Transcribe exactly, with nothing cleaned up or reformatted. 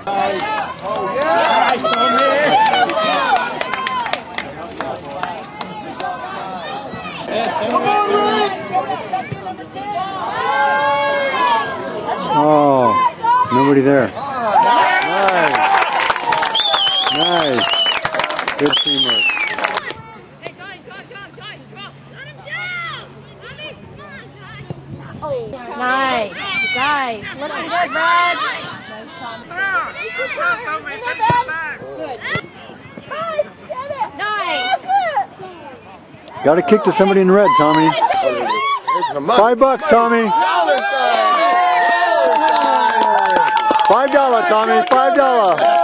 Oh, yeah! Nice, Come on, Rick! Oh, nobody there. Nice. Nice. Good teamwork. Nice. Guys, looking good, Brad. Good. Nice. Got a kick to somebody in red, Tommy. Five bucks, Tommy. Five dollar, Tommy. Five dollar.